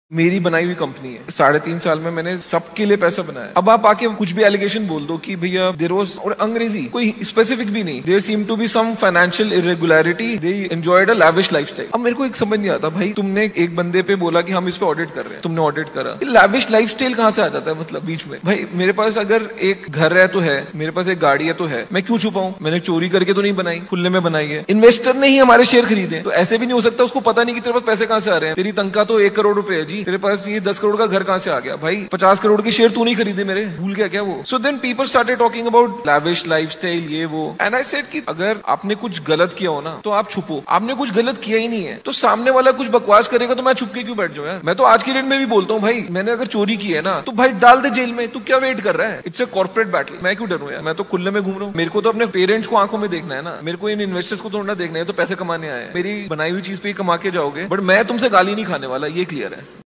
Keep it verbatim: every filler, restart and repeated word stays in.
मेरी बनाई हुई कंपनी है। साढ़े तीन साल में मैंने सबके लिए पैसा बनाया। अब आप आके कुछ भी एलिगेशन बोल दो कि भैया देयर वाज, और अंग्रेजी कोई स्पेसिफिक भी नहीं, there seem to be some financial irregularity, they enjoyed a lavish lifestyle. अब मेरे को एक समझ नहीं आता भाई, तुमने एक बंदे पे बोला कि हम इस पे ऑडिट कर रहे हैं, तुमने ऑडिट करा, लैविश लाइफस्टाइल कहां से आ जाता है मतलब बीच में? भाई मेरे पास अगर एक घर है तो है, मेरे पास एक गाड़ी है तो है, मैं क्यों छुपाऊं? मैंने चोरी करके तो नहीं बनाई, खुले में बनाई है। इन्वेस्टर ने ही हमारे शेयर खरीदे, तो ऐसे भी नहीं हो सकता उसको पता नहीं कि तेरे पास पैसे कहां से आ रहे हैं। तेरी तनख्वाह तो एक करोड़ रुपए है जी, तेरे पास ये दस करोड़ का घर कहां से आ गया? भाई पचास करोड़ के शेयर तू नहीं खरीदे मेरे, भूल गया क्या वो? So then people started talking about lavish lifestyle, ये वो। एंड आई सेड कि अगर आपने कुछ गलत किया हो ना तो आप छुपो, आपने कुछ गलत किया ही नहीं है तो सामने वाला कुछ बकवास करेगा तो मैं छुप के क्यों बैठ जाऊं यार? मैं तो आज की डेट में भी बोलता हूँ भाई, मैंने अगर चोरी की है ना तो भाई डाल दे जेल में, तू क्या वेट कर रहा है? इट्स अ कॉर्पोरेट बैटल, मैं क्यों डरूं यार? मैं तो खुले में घूम रहा हूँ। मेरे को तो अपने पेरेंट्स को आंखों में देखना है ना, मेरे को इन इन्वेस्टर्स को थोड़ा देखना है, तो पैसे कमाने आए हैं। मेरी बनाई हुई चीज पे ही कमा के जाओगे, बट मैं तुमसे गाली नहीं खाने वाला, ये क्लियर है।